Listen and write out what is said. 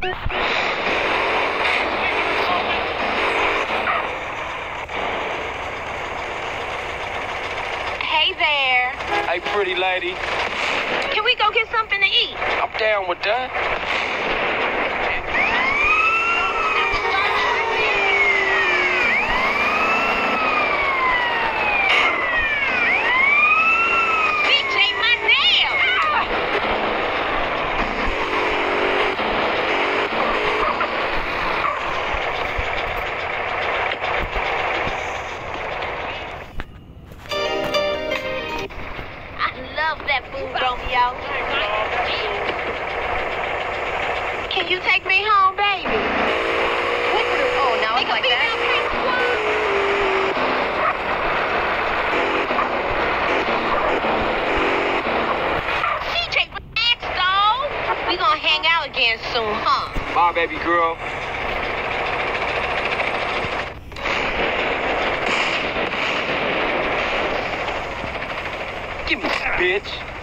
Hey there. Hey, pretty lady. Can we go get something to eat? I'm down with that. Bitch ate my nail. I love that food, Romeo. Can you take me home, baby? Oh, now it's like that? CJ, relax, though. We gonna hang out again soon, huh? Bye, baby girl. Give me this, bitch.